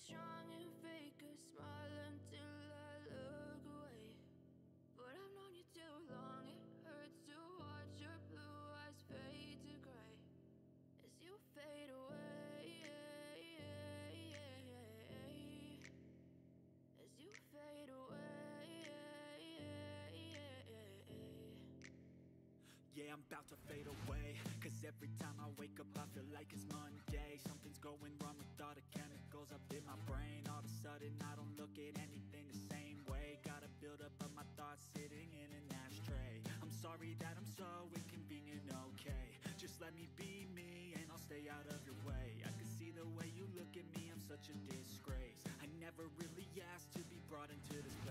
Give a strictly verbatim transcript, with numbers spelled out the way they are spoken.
strong and fake a smile until I look away. But I've known you too long, it hurts to watch your blue eyes fade to gray as you fade away, as you fade away. Yeah, I'm about to fade away, cause every time I wake up I feel like it's Monday. Something's going wrong with all the chemicals up in my brain. All of a sudden I don't look at anything the same way. Got a buildup of my thoughts sitting in an ashtray. I'm sorry that I'm so inconvenient, okay. Just let me be me and I'll stay out of your way. I can see the way you look at me, I'm such a disgrace. I never really asked to be brought into this